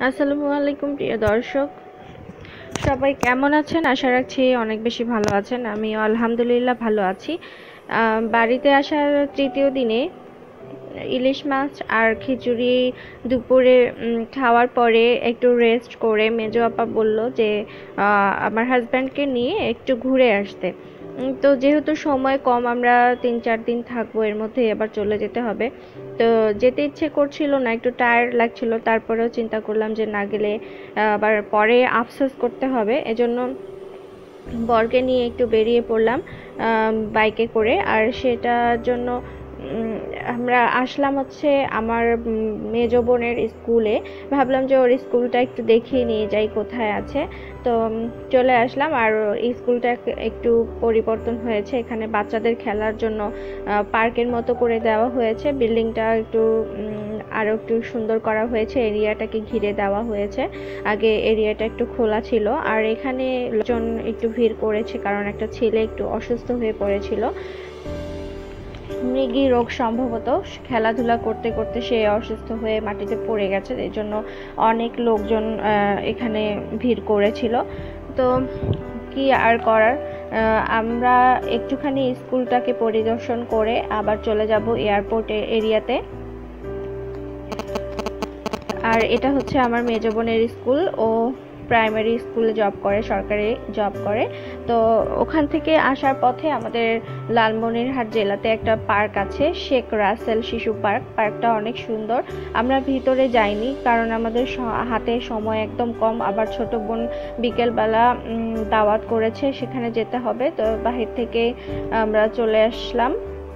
আসসালামু আলাইকুম প্রিয় দর্শক, সবাই কেমন আছেন? আশা রাখছি অনেক বেশি ভালো আছেন। আমিও আলহামদুলিল্লাহ ভালো আছি। বাড়িতে আসার তৃতীয় দিনে ইলিশ মাছ আর খিচুড়ি দুপুরে খাওয়ার পরে একটু রেস্ট করে মেজো আপা বলল যে আমার হাজব্যান্ডকে নিয়ে একটু ঘুরে আসতে। তো যেহেতু সময় কম, আমরা 3-4 দিন থাকবো, এর মধ্যে আবার চলে যেতে হবে। তো যেতে ইচ্ছে করছিল না, একটু টায়ার্ড লাগছিল, তারপরেও চিন্তা করলাম যে না গেলে আবার পরে আফসোস করতে হবে। এজন্য বরকে নিয়ে একটু বেরিয়ে পড়লাম বাইকে করে। আর সেটার জন্য আমরা আসলাম হচ্ছে আমার মেজো বোনের স্কুলে। ভাবলাম যে ওর স্কুলটা একটু দেখিয়ে নিয়ে যাই কোথায় আছে। তো চলে আসলাম। আর স্কুলটা একটু পরিবর্তন হয়েছে, এখানে বাচ্চাদের খেলার জন্য পার্কের মতো করে দেওয়া হয়েছে। বিল্ডিংটা একটু আরও একটু সুন্দর করা হয়েছে, এরিয়াটাকে ঘিরে দেওয়া হয়েছে। আগে এরিয়াটা একটু খোলা ছিল। আর এখানে লোকজন একটু ভিড় করেছে কারণ একটা ছেলে একটু অসুস্থ হয়ে পড়েছিল, মৃগী রোগ সম্ভবত। খেলাধুলা করতে করতে সে অসুস্থ হয়ে মাটিতে পড়ে গেছে, এই জন্য অনেক লোকজন এখানে ভিড় করেছিল। তো কি আর করার, আমরা একটুখানি স্কুলটাকে পরিদর্শন করে আবার চলে যাব এয়ারপোর্ট এরিয়াতে। আর এটা হচ্ছে আমার মেজো বোনের স্কুল। ও প্রাইমারি স্কুলে জব করে, সরকারি জব করে। তো ওখান থেকে আসার পথে আমাদের লালমনিরহাট জেলাতে একটা পার্ক আছে, শেখ রাসেল শিশু পার্ক। পার্কটা অনেক সুন্দর। আমরা ভিতরে যাইনি কারণ আমাদের হাতে সময় একদম কম, আবার ছোট বোন বিকেলবেলা দাওয়াত করেছে, সেখানে যেতে হবে। তো বাহির থেকে আমরা চলে আসলাম।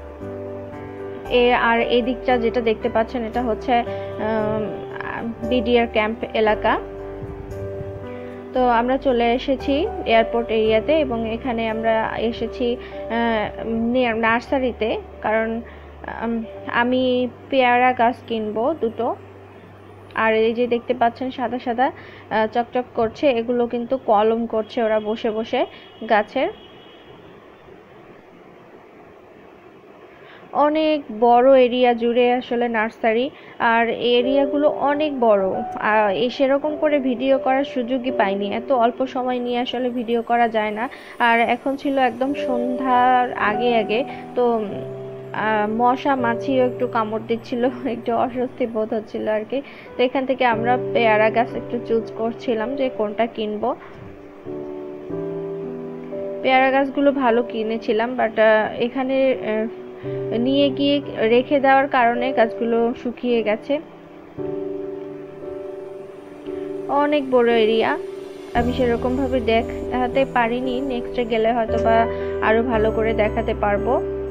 আর এই দিকটা যেটা দেখতে পাচ্ছেন এটা হচ্ছে বিডিআর ক্যাম্প এলাকা। তো আমরা চলে এসেছি এয়ারপোর্ট এরিয়াতে, এবং এখানে আমরা এসেছি নার্সারিতে, কারণ আমি পেয়ারা গাছ কিনবো দুটো। আর এই যে দেখতে পাচ্ছেন সাদা সাদা চকচক করছে, এগুলো কিন্তু কলম করছে ওরা বসে বসে গাছের। অনেক বড় এরিয়া জুড়ে আসলে নার্সারি, আর এরিয়াগুলো অনেক বড়। সেরকম করে ভিডিও করার সুযোগই পাইনি, এত অল্প সময় নিয়ে আসলে ভিডিও করা যায় না। আর এখন ছিল একদম সন্ধ্যার আগে আগে, তো মশা মাছিও একটু কামড় দিচ্ছিল, একটু অস্বস্তি বোধ হচ্ছিল আর কি। তো এখান থেকে আমরা পেয়ারা গাছ একটু চুজ করছিলাম যে কোনটা কিনবো। পেয়ারা গাছগুলো ভালো কিনেছিলাম, বাট এখানে নিয়ে গিয়ে রেখে দেওয়ার কারণে গাছগুলো শুকিয়ে গেছে। অনেক বড় এরিয়া, আমি সেরকম ভাবে দেখাতে পারিনি, নেক্সটে গেলে হয়তো বা আরো ভালো করে দেখাতে পারবো।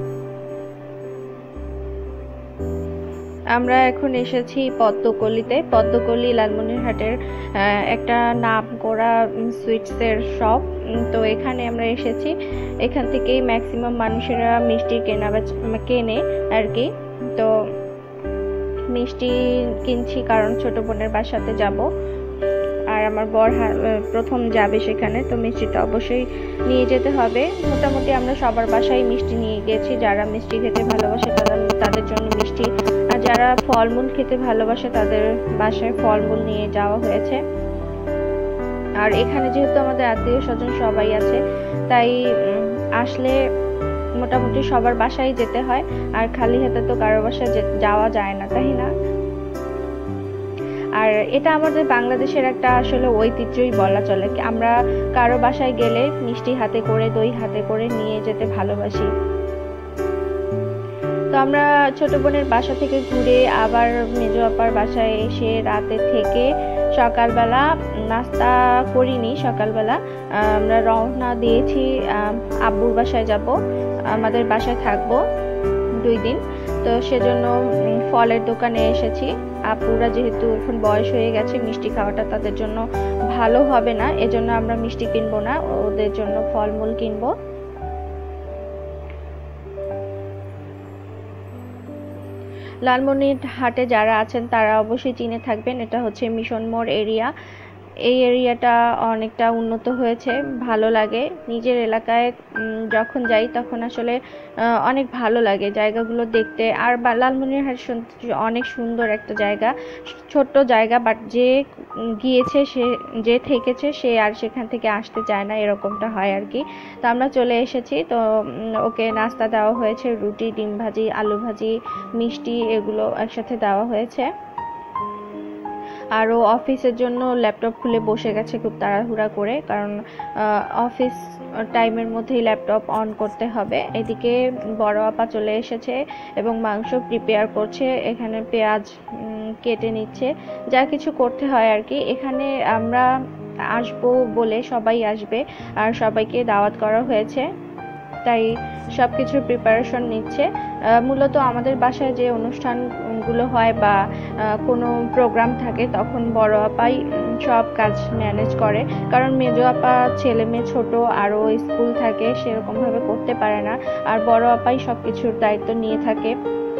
আমরা এখন এসেছি পদ্মকলিতে। পদ্মকলি লালমনিরহাটের একটা নাম করা সুইটসের শপ। তো এখানে আমরা এসেছি, এখান থেকেই ম্যাক্সিমাম মানুষেরা মিষ্টি কেনে আর কি। তো মিষ্টি কিনছি কারণ ছোট বোনের বাসাতে যাব, আর আমার বর প্রথম যাবে সেখানে, তো মিষ্টিটা অবশ্যই নিয়ে যেতে হবে। মোটামুটি আমরা সবার বাসায় মিষ্টি নিয়ে গেছি, যারা মিষ্টি খেতে ভালোবাসে তাদের জন্য মিষ্টি, আর যারা ফলমূল খেতে ভালোবাসে তাদের বাসায় ফলমূল নিয়ে যাওয়া হয়েছে। আর এখানে যেহেতু আমাদের আত্মীয় স্বজন সবাই আছে, তাই আসলে মোটামুটি সবার বাসায় যেতে হয়, আর খালি হাতে তো কারো বাসায় যাওয়া যায় না, তাই না? আর এটা আমাদের বাংলাদেশের একটা আসলে ঐতিহ্যই বলা চলে, আমরা কারো বাসায় গেলে মিষ্টি হাতে করে, দই হাতে করে নিয়ে যেতে ভালোবাসি। তো আমরা ছোট বোনের বাসা থেকে ঘুরে আবার মেজো আপার বাসায় এসে রাতে থেকে সকালবেলা নাস্তা করিনি। সকালবেলা আমরা রওনা দিয়েছি, আব্বুর বাসায় যাব, আমাদের বাসায় থাকবো 2 দিন। তো সেজন্য ফলের দোকানে এসেছি। আপুরা যেহেতু এখন বয়স হয়ে গেছে, মিষ্টি খাওয়াটা তাদের জন্য ভালো হবে না, এজন্য আমরা মিষ্টি কিনবো না, ওদের জন্য ফলমূল কিনবো। লালমনিরহাটে যারা আছেন তারা অবশ্যই চিনে থাকবেন, এটা হচ্ছে মিশন মোড় এরিয়া। এই এরিয়াটা অনেকটা উন্নত হয়েছে, ভালো লাগে। নিজের এলাকায় যখন যাই তখন আসলে অনেক ভালো লাগে জায়গাগুলো দেখতে। আর লালমনিরহাট অনেক সুন্দর একটা জায়গা, ছোট্ট জায়গা, বাট যে গিয়েছে সে, যে থেকেছে সে আর সেখান থেকে আসতে চায় না, এরকমটা হয় আর কি। তো আমরা চলে এসেছি, তো ওকে নাস্তা দেওয়া হয়েছে, রুটি, ডিম ভাজি, আলু ভাজি, মিষ্টি, এগুলো একসাথে দেওয়া হয়েছে। আর ও অফিসের জন্য ল্যাপটপ খুলে বসে গেছে খুব তাড়াহুড়া করে, কারণ অফিস টাইমের মধ্যেই ল্যাপটপ অন করতে হবে। এদিকে বড় আপা চলে এসেছে এবং মাংস প্রিপেয়ার করছে, এখানে পেঁয়াজ কেটে নিচ্ছে, যা কিছু করতে হয় আর কি। এখানে আমরা আসবো বলে সবাই আসবে, আর সবাইকে দাওয়াত করা হয়েছে, তাই সব কিছুর প্রিপারেশন নিচ্ছে। মূলত আমাদের বাসায় যে অনুষ্ঠানগুলো হয় বা কোনো প্রোগ্রাম থাকে তখন বড় আপাই সব কাজ ম্যানেজ করে, কারণ মেজো আপা ছেলে মেয়ে ছোট, আরও স্কুল থাকে, সেরকমভাবে করতে পারে না, আর বড় আপাই সব কিছুর দায়িত্ব নিয়ে থাকে।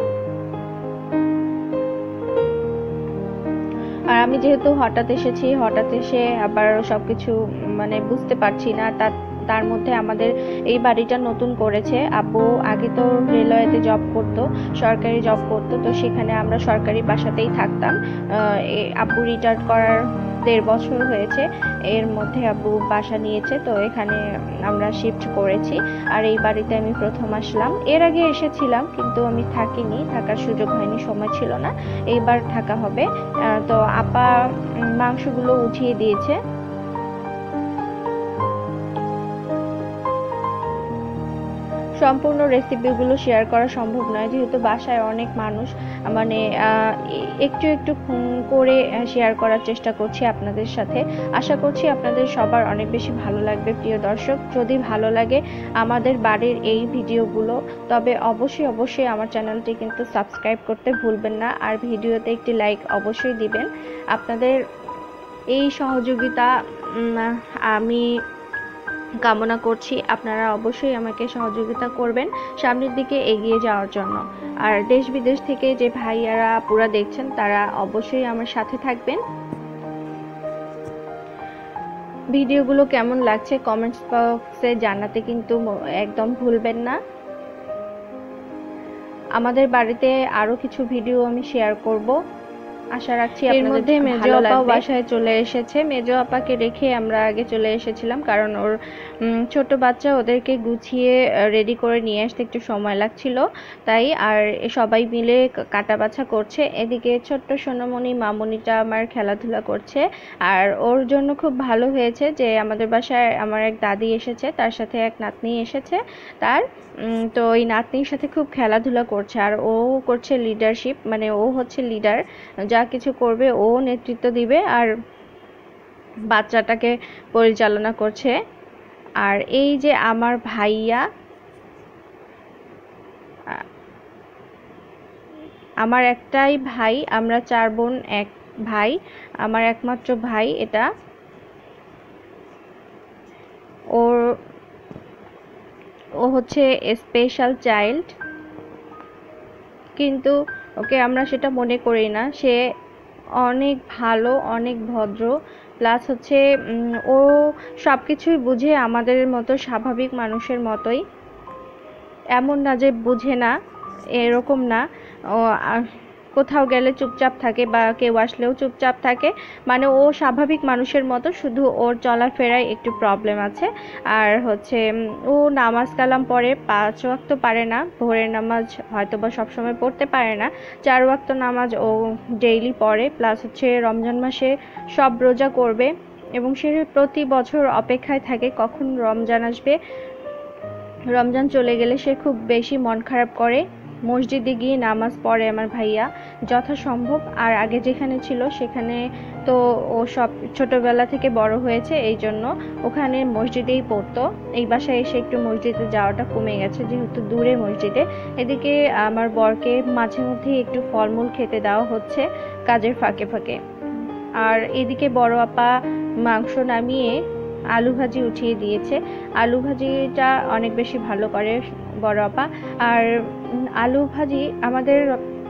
আর আমি যেহেতু হঠাৎ এসেছি, হঠাৎ এসে আবার সবকিছু মানে বুঝতে পারছি না, তার মধ্যে আমাদের এই বাড়িটা নতুন করেছে। আব্বু আগে তো রেলওয়েতে জব করতো, সরকারি জব করতো, তো সেখানে আমরা সরকারি বাসাতেই থাকতাম। আব্বু রিটায়ার্ড করার 1.5 বছর হয়েছে, এর মধ্যে আব্বু বাসা নিয়েছে, তো এখানে আমরা শিফট করেছি। আর এই বাড়িতে আমি প্রথম আসলাম, এর আগে এসেছিলাম কিন্তু আমি থাকিনি, থাকার সুযোগ হয়নি, সময় ছিল না, এইবার থাকা হবে। তো আপা মাংসগুলো উঠিয়ে দিয়েছে। সম্পূর্ণ রেসিপিগুলো শেয়ার করা সম্ভব নয়, যেহেতু বাসায় অনেক মানুষ, মানে একটু একটু করে শেয়ার করার চেষ্টা করছি আপনাদের সাথে। আশা করছি আপনাদের সবার অনেক বেশি ভালো লাগবে। প্রিয় দর্শক, যদি ভালো লাগে আমাদের বাড়ির এই ভিডিওগুলো, তবে অবশ্যই অবশ্যই আমার চ্যানেলটি কিন্তু সাবস্ক্রাইব করতে ভুলবেন না, আর ভিডিওতে একটি লাইক অবশ্যই দিবেন। আপনাদের এই সহযোগিতা আমি কামনা করছি, আপনারা অবশ্যই আমাকে সহযোগিতা করবেন সামনের দিকে এগিয়ে যাওয়ার জন্য। আর দেশ বিদেশ থেকে যে ভাইয়ারা আপুরা দেখছেন তারা অবশ্যই আমার সাথে থাকবেন। ভিডিওগুলো কেমন লাগছে কমেন্টস বক্সে জানাতে কিন্তু একদম ভুলবেন না। আমাদের বাড়িতে আরো কিছু ভিডিও আমি শেয়ার করব, আশা রাখছি এর মধ্যে মেজো আপা বাসায় চলে এসেছে। মেজো আপাকে রেখে আমরা আগে চলে এসেছিলাম, কারণ ওর ছোট বাচ্চা, ওদেরকে গুছিয়ে রেডি করে নিয়ে আসতে একটু সময় লাগছিল, তাই। আর সবাই মিলে কাটা বাছা করছে। এদিকে ছোট্ট সোনামণি মামনিটা আমার খেলাধুলা করছে, আর ওর জন্য খুব ভালো হয়েছে যে আমাদের বাসায় আমার এক দাদি এসেছে, তার সাথে এক নাতনি এসেছে তার, তো এই নাতনির সাথে খুব খেলাধুলা করছে। আর ও করছে লিডারশিপ, মানে ও হচ্ছে লিডার, যা কিছু করবে ও নেতৃত্ব দিবে আর বাচ্চাটাকে পরিচালনা করছে। আর এই যে আমার ভাইয়া, আমার একটাই ভাই, আমরা 4 বোন, এক ভাই, আমার একমাত্র ভাই এটা। ও হচ্ছে স্পেশাল চাইল্ড, কিন্তু ওকে আমরা সেটা মনে করি না। সে অনেক ভালো, অনেক ভদ্র, প্লাস হচ্ছে ও সব কিছুই বুঝে আমাদের মতো স্বাভাবিক মানুষের মতোই, এমন না যে বুঝে না, এরকম না। ও কোথাও গেলে চুপচাপ থাকে বা কেউ আসলেও চুপচাপ থাকে, মানে ও স্বাভাবিক মানুষের মতো, শুধু ওর চলাফেরায় একটু প্রবলেম আছে। আর হচ্ছে ও নামাজ কালাম পড়ে, 5 ওয়াক্ত পারে না, ভোরের নামাজ হয়তো বা সবসময় পড়তে পারে না, 4 ওয়াক্ত নামাজ ও ডেইলি পড়ে, প্লাস হচ্ছে রমজান মাসে সব রোজা করবে, এবং সে প্রতি বছর অপেক্ষায় থাকে কখন রমজান আসবে। রমজান চলে গেলে সে খুব বেশি মন খারাপ করে, মসজিদে গিয়ে নামাজ পড়ে আমার ভাইয়া যথাসম্ভব। আর আগে যেখানে ছিল সেখানে তো ও সব ছোটবেলা থেকে বড় হয়েছে, এই জন্য ওখানে মসজিদেই পড়তো। এই বাসায় এসে একটু মসজিদে যাওয়াটা কমে গেছে, যেহেতু দূরে মসজিদে। এদিকে আমার বরকে মাঝে মধ্যে একটু ফলমূল খেতে দেওয়া হচ্ছে কাজের ফাঁকে ফাঁকে। আর এদিকে বড় আপা মাংস নামিয়ে আলু ভাজি উঠিয়ে দিয়েছে। আলু ভাজিটা অনেক বেশি ভালো করে বড় আপা। আর আলু ভাজি আমাদের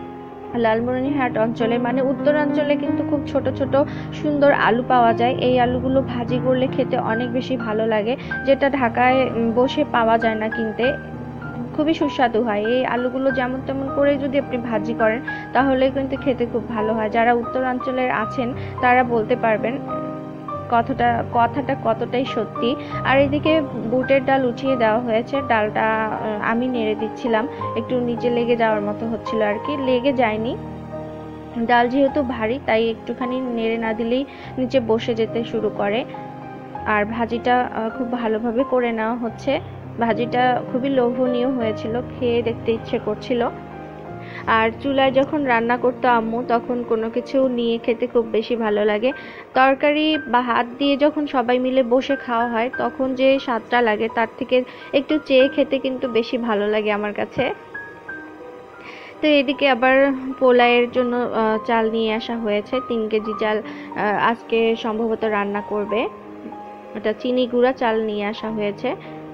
লালমনিরহাট অঞ্চলে মানে উত্তরাঞ্চলে কিন্তু খুব ছোট ছোট সুন্দর আলু পাওয়া যায়। এই আলুগুলো ভাজি করলে খেতে অনেক বেশি ভালো লাগে, যেটা ঢাকায় বসে পাওয়া যায় না কিনতে। খুবই সুস্বাদু হয় এই আলুগুলো, যেমন তেমন করে যদি আপনি ভাজি করেন তাহলে কিন্তু খেতে খুব ভালো হয়। যারা উত্তরাঞ্চলের আছেন তারা বলতে পারবেন কথাটা কতটাই সত্যি। আর এদিকে বুটের ডাল উঠিয়ে দেওয়া হয়েছে, ডালটা আমি নেড়ে দিচ্ছিলাম, একটু নিচে লেগে যাওয়ার মতো হচ্ছিল আর কি, লেগে যায়নি। ডাল যেহেতু ভারী তাই একটুখানি নেড়ে না দিলেই নিচে বসে যেতে শুরু করে। আর ভাজিটা খুব ভালোভাবে করে নেওয়া হচ্ছে। ভাজিটা খুবই লোভনীয় হয়েছিল, খেয়ে দেখতে ইচ্ছে করছিল। আর চুলায় যখন রান্না করতো আম্মু তখন কোনো কিছু নিয়ে খেতে খুব বেশি ভালো লাগে। তরকারি বা হাত দিয়ে যখন সবাই মিলে বসে খাওয়া হয় তখন যে স্বাদটা লাগে তার থেকে একটু চেয়ে খেতে কিন্তু বেশি ভালো লাগে আমার কাছে। তো এদিকে আবার পোলাওয়ের জন্য চাল নিয়ে আসা হয়েছে, 3 কেজি চাল আজকে সম্ভবত রান্না করবে। এটা চিনি গুঁড়া চাল নিয়ে আসা হয়েছে।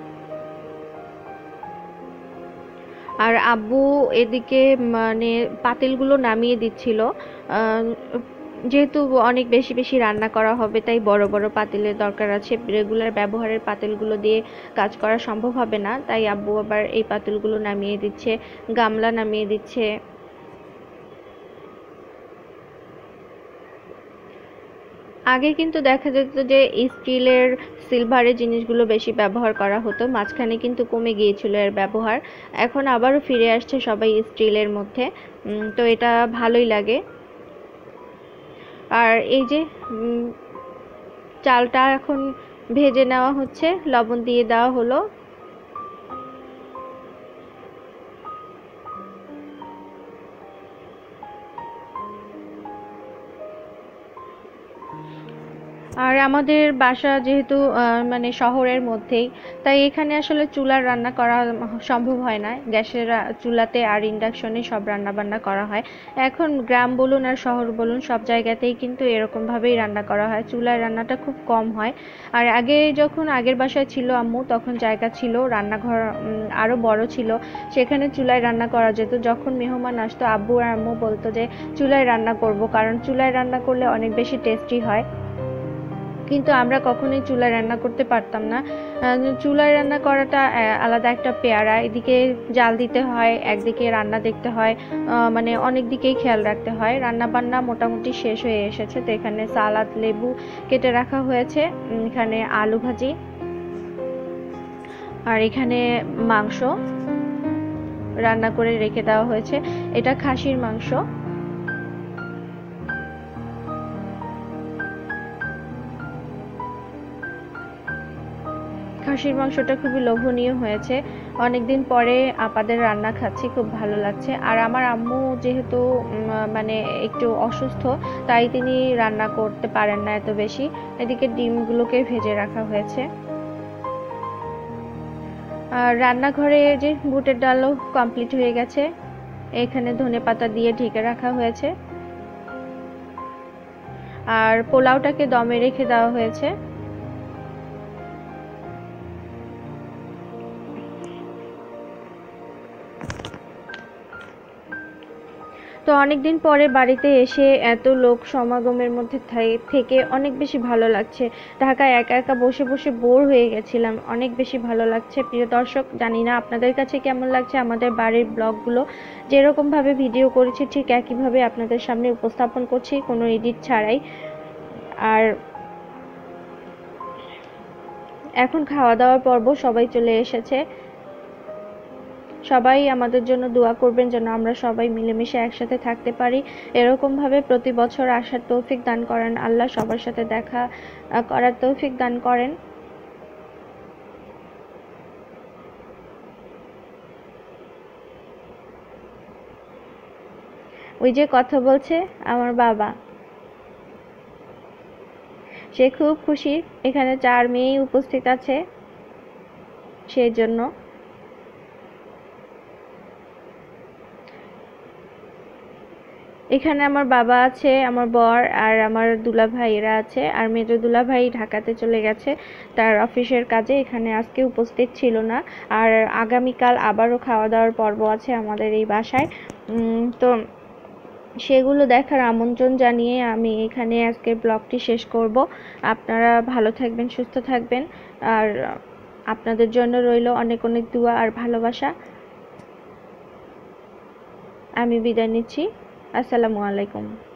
আর আব্বু এদিকে মানে পাতিলগুলো নামিয়ে দিচ্ছিল। যেহেতু অনেক বেশি বেশি রান্না করা হবে তাই বড় বড় পাতিলের দরকার আছে, রেগুলার ব্যবহারের পাতিলগুলো দিয়ে কাজ করা সম্ভব হবে না, তাই আব্বু আবার এই পাতিলগুলো নামিয়ে দিচ্ছে, গামলা নামিয়ে দিচ্ছে। আগে কিন্তু দেখা যেত যে স্টিলের সিলভারের জিনিসগুলো বেশি ব্যবহার করা হতো, মাঝখানে কিন্তু কমে গিয়েছিল এর ব্যবহার। এখন আবারও ফিরে আসছে সবাই স্টিলের মধ্যে। তো এটা ভালোই লাগে। আর এই যে চালটা এখন ভেজে নেওয়া হচ্ছে, লবণ দিয়ে দেওয়া হলো। আর আমাদের বাসা যেহেতু মানে শহরের মধ্যেই, তাই এখানে আসলে চুলার রান্না করা সম্ভব হয় না। গ্যাসের চুলাতে আর ইন্ডাকশনে সব রান্না বান্না করা হয়। এখন গ্রাম বলুন আর শহর বলুন সব জায়গাতেই কিন্তু এরকম ভাবেই রান্না করা হয়, চুলার রান্নাটা খুব কম হয়। আর আগে যখন আগের বাসায় ছিল আম্মু তখন জায়গা ছিল, রান্নাঘর আরো বড় ছিল, সেখানে চুলায় রান্না করা যেত। যখন মেহমান আসতো আব্বু আর আম্মু বলতো যে চুলায় রান্না করব, কারণ চুলায় রান্না করলে অনেক বেশি টেস্টি হয়। কিন্তু আমরা কখনোই চুলায় রান্না করতে পারতাম না। চুলায় রান্না করাটা আলাদা একটা পেয়ারা, এদিকে জাল দিতে হয়, একদিকে রান্না দেখতে হয়, মানে অনেক দিকেই খেয়াল রাখতে হয়। রান্না বান্না মোটামুটি শেষ হয়ে এসেছে, তো এখানে সালাদ, লেবু কেটে রাখা হয়েছে, এখানে আলু ভাজি, আর এখানে মাংস রান্না করে রেখে দেওয়া হয়েছে। এটা খাসির মাংস। খাসির মাংসটা খুবই লোভনীয় হয়েছে। অনেকদিন পরে আপাদের রান্না খাচ্ছি, খুব ভালো লাগছে। আর আমার আম্মু যেহেতু মানে একটু অসুস্থ, তাই তিনি রান্না করতে পারেন না এত বেশি। এদিকে ডিমগুলোকে ভেজে রাখা হয়েছে। আর রান্নাঘরে যে বুটের ডালও কমপ্লিট হয়ে গেছে, এখানে ধনেপাতা দিয়ে ঢেকে রাখা হয়েছে। আর পোলাওটাকে দমে রেখে দেওয়া হয়েছে। তো অনেকদিন পরে বাড়িতে এসে এত লোক সমাগমের মধ্যে থেকে অনেক বেশি ভালো লাগছে। ঢাকায় একা একা বসে বসে বোর হয়ে গেছিলাম, অনেক বেশি ভালো লাগছে। প্রিয় দর্শক, জানি না আপনাদের কাছে কেমন লাগছে আমাদের বাড়ির ব্লগগুলো। যেরকম ভাবে ভিডিও করেছি ঠিক একইভাবে আপনাদের সামনে উপস্থাপন করছি, কোনো এডিট ছাড়াই। আর এখন খাওয়া দাওয়ার পর্ব, সবাই চলে এসেছে। সবাই আমাদের জন্য দোয়া করবেন যেন আমরা সবাই মিলেমিশে একসাথে থাকতে পারি, এরকম ভাবে প্রতি বছর আসার তৌফিক দান করেন আল্লাহ, সবার সাথে দেখা করার তৌফিক দান করেন। ওই যে কথা বলছে আমার বাবা, সে খুব খুশি এখানে 4 মেয়ে উপস্থিত আছে সেই জন্য। এখানে আমার বাবা আছে, আমার বর আর আমার দুলাভাইরা আছে। আর মেজো দুলাভাই ঢাকাতে চলে গেছে তার অফিসের কাজে, এখানে আজকে উপস্থিত ছিল না। আর আগামীকাল আবারও খাওয়া দাওয়ার পর্ব আছে আমাদের এই বাসায়। তো সেগুলো দেখার আমন্ত্রণ জানিয়ে আমি এখানে আজকের ব্লগটি শেষ করব। আপনারা ভালো থাকবেন, সুস্থ থাকবেন, আর আপনাদের জন্য রইল অনেক অনেক দোয়া আর ভালোবাসা। আমি বিদায় নিচ্ছি। আসসালামু আলাইকুম।